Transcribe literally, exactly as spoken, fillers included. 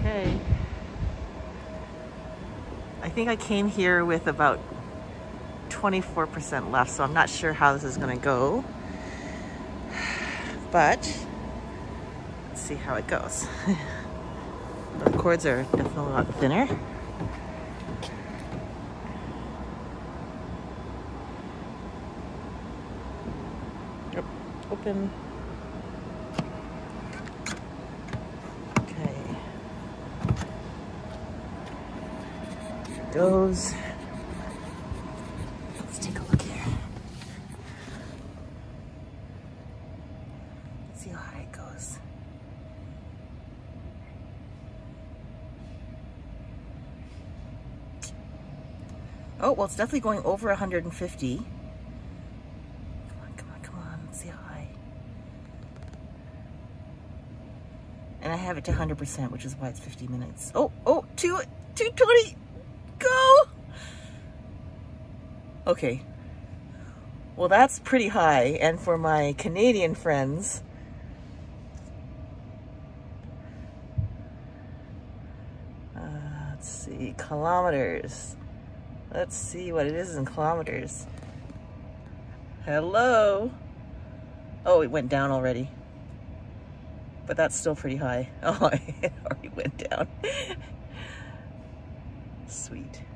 Okay. I think I came here with about twenty-four percent left, so I'm not sure how this is gonna go. But let's see how it goes. The cords are definitely a lot thinner. Yep, open. Okay. Here it goes. Let's take a look here. Let's see how high it goes. Oh, well, it's definitely going over one hundred fifty. Come on, come on, come on. Let's see how high. And I have it to one hundred percent, which is why it's fifty minutes. Oh, oh, two, two twenty. Go! Okay. Well, that's pretty high. And for my Canadian friends, uh, let's see, kilometers. Let's see what it is in kilometers. Hello. Oh, it went down already. But that's still pretty high. Oh, it already went down. Sweet.